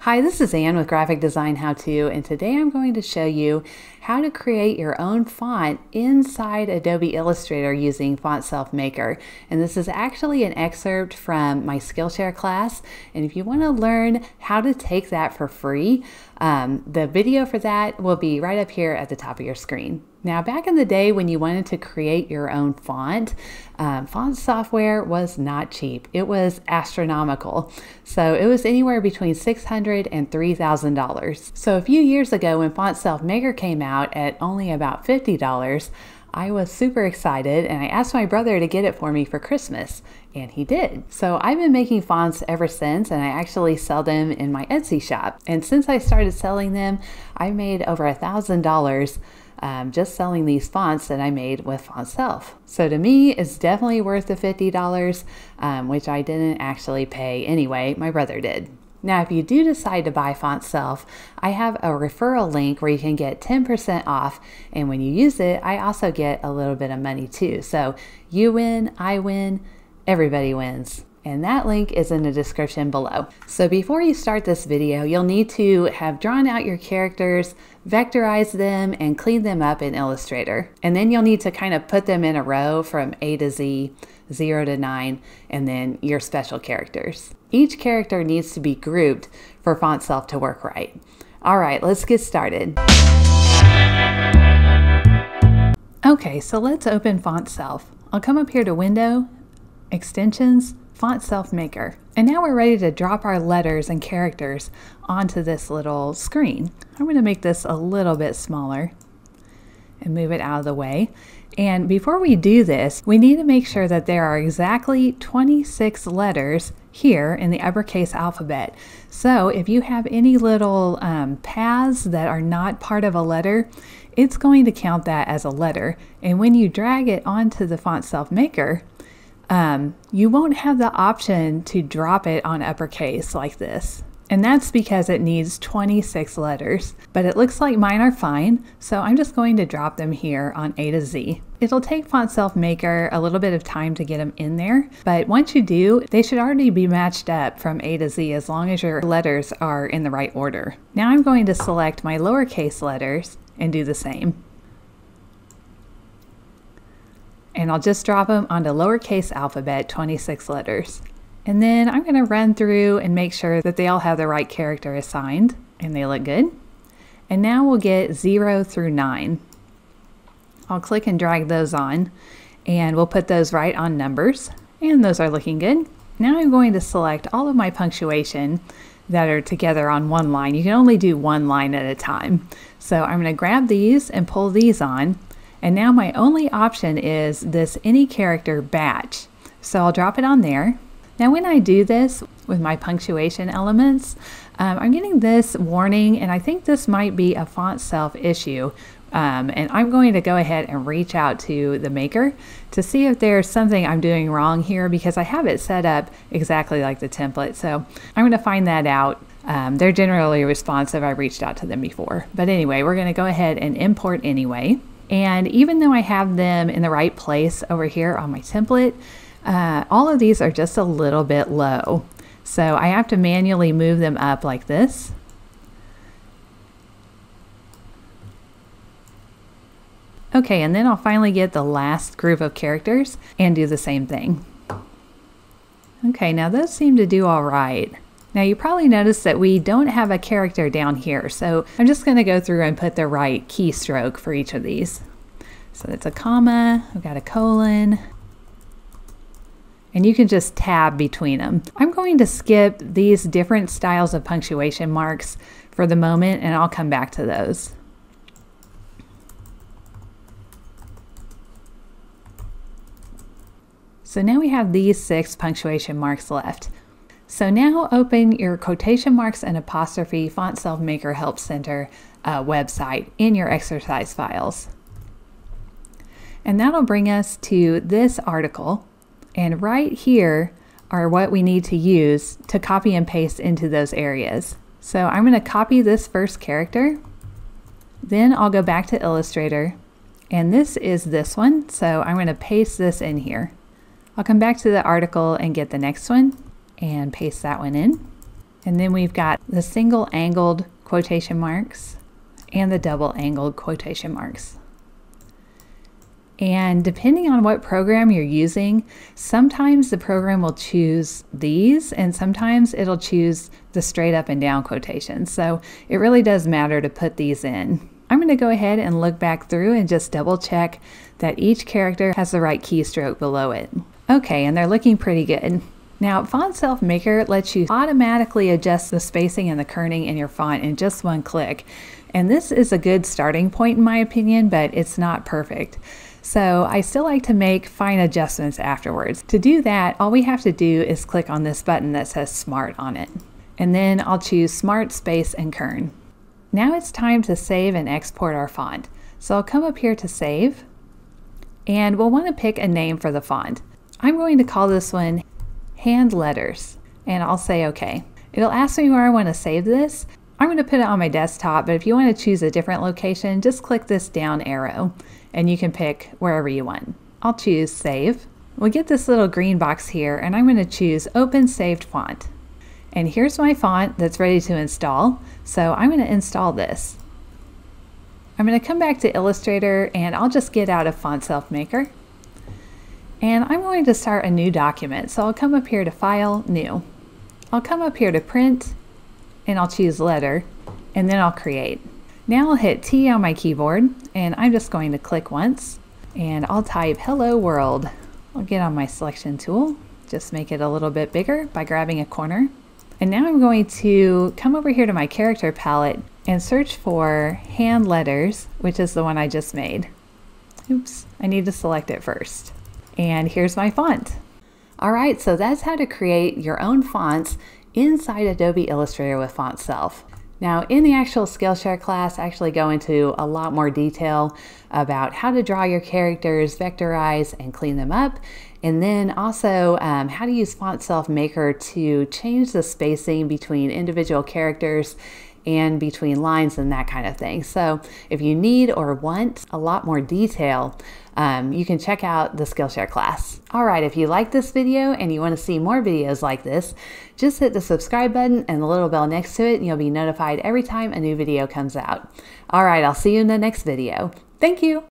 Hi, this is Ann with Graphic Design How To, and today I'm going to show you how to create your own font inside Adobe Illustrator using Fontself Maker. And this is actually an excerpt from my Skillshare class, and if you want to learn how to take that for free, the video for that will be right up here at the top of your screen. Now, back in the day when you wanted to create your own font, font software was not cheap. It was astronomical. So it was anywhere between $600 and $3,000. So a few years ago when Fontself Maker came out at only about $50, I was super excited and I asked my brother to get it for me for Christmas, and he did. So I've been making fonts ever since, and I actually sell them in my Etsy shop. And since I started selling them, I made over $1,000 just selling these fonts that I made with Fontself. So to me, it's definitely worth the $50, which I didn't actually pay anyway, my brother did. Now, if you do decide to buy Fontself, I have a referral link where you can get 10% off, and when you use it, I also get a little bit of money too. So you win, I win, everybody wins. And that link is in the description below. So before you start this video, you'll need to have drawn out your characters, vectorize them, and clean them up in Illustrator. And then you'll need to kind of put them in a row from A to Z, 0 to 9, and then your special characters. Each character needs to be grouped for Fontself to work right. All right, let's get started. Okay, so let's open Fontself. I'll come up here to Window, Extensions, Fontself Maker. And now we're ready to drop our letters and characters onto this little screen. I'm going to make this a little bit smaller and move it out of the way. And before we do this, we need to make sure that there are exactly 26 letters here in the uppercase alphabet. So if you have any little paths that are not part of a letter, it's going to count that as a letter. And when you drag it onto the Fontself Maker, you won't have the option to drop it on uppercase like this. And that's because it needs 26 letters, but it looks like mine are fine, so I'm just going to drop them here on A to Z. It'll take Fontself Maker a little bit of time to get them in there, but once you do, they should already be matched up from A to Z as long as your letters are in the right order. Now I'm going to select my lowercase letters and do the same. And I'll just drop them onto lowercase alphabet, 26 letters. And then I'm going to run through and make sure that they all have the right character assigned and they look good. And now we'll get 0 through 9. I'll click and drag those on and we'll put those right on numbers, and those are looking good. Now I'm going to select all of my punctuation that are together on one line. You can only do one line at a time. So I'm going to grab these and pull these on. And now my only option is this any character batch. So I'll drop it on there. Now when I do this with my punctuation elements, I'm getting this warning, and I think this might be a Fontself issue. And I'm going to go ahead and reach out to the maker to see if there's something I'm doing wrong here, because I have it set up exactly like the template. So I'm going to find that out. They're generally responsive. I reached out to them before. But anyway, we're going to go ahead and import anyway. And even though I have them in the right place over here on my template, all of these are just a little bit low. So I have to manually move them up like this. Okay, and then I'll finally get the last group of characters and do the same thing. Okay, now those seem to do all right. Now you probably noticed that we don't have a character down here, so I'm just going to go through and put the right keystroke for each of these. So it's a comma, we've got a colon, and you can just tab between them. I'm going to skip these different styles of punctuation marks for the moment, and I'll come back to those. So now we have these 6 punctuation marks left. So now open your quotation marks and apostrophe Fontself Maker Help Center website in your exercise files. And that'll bring us to this article. And right here are what we need to use to copy and paste into those areas. So I'm going to copy this first character. Then I'll go back to Illustrator. And this is this one. So I'm going to paste this in here. I'll come back to the article and get the next one and paste that one in. And then we've got the single angled quotation marks and the double angled quotation marks. And depending on what program you're using, sometimes the program will choose these and sometimes it'll choose the straight up and down quotations. So it really does matter to put these in. I'm going to go ahead and look back through and just double check that each character has the right keystroke below it. Okay, and they're looking pretty good. Now, Fontself Maker lets you automatically adjust the spacing and the kerning in your font in just one click. And this is a good starting point in my opinion, but it's not perfect. So I still like to make fine adjustments afterwards. To do that, all we have to do is click on this button that says Smart on it. And then I'll choose Smart, Space, and Kern. Now it's time to save and export our font. So I'll come up here to Save, and we'll want to pick a name for the font. I'm going to call this one Hand Letters, and I'll say OK. It'll ask me where I want to save this. I'm going to put it on my desktop, but if you want to choose a different location, just click this down arrow and you can pick wherever you want. I'll choose Save. We'll get this little green box here and I'm going to choose Open Saved Font. And here's my font that's ready to install. So I'm going to install this. I'm going to come back to Illustrator and I'll just get out of Fontself Maker. And I'm going to start a new document. So I'll come up here to File, New. I'll come up here to Print and I'll choose Letter and then I'll Create. Now I'll hit T on my keyboard and I'm just going to click once and I'll type Hello World. I'll get on my selection tool, just make it a little bit bigger by grabbing a corner. And now I'm going to come over here to my character palette and search for Hand Letters, which is the one I just made. Oops, I need to select it first. And here's my font. All right, so that's how to create your own fonts inside Adobe Illustrator with Fontself. Now in the actual Skillshare class, I actually go into a lot more detail about how to draw your characters, vectorize, and clean them up. And then also how to use Fontself Maker to change the spacing between individual characters and between lines and that kind of thing. So if you need or want a lot more detail, you can check out the Skillshare class. All right, if you like this video and you want to see more videos like this, just hit the subscribe button and the little bell next to it and you'll be notified every time a new video comes out. All right, I'll see you in the next video. Thank you.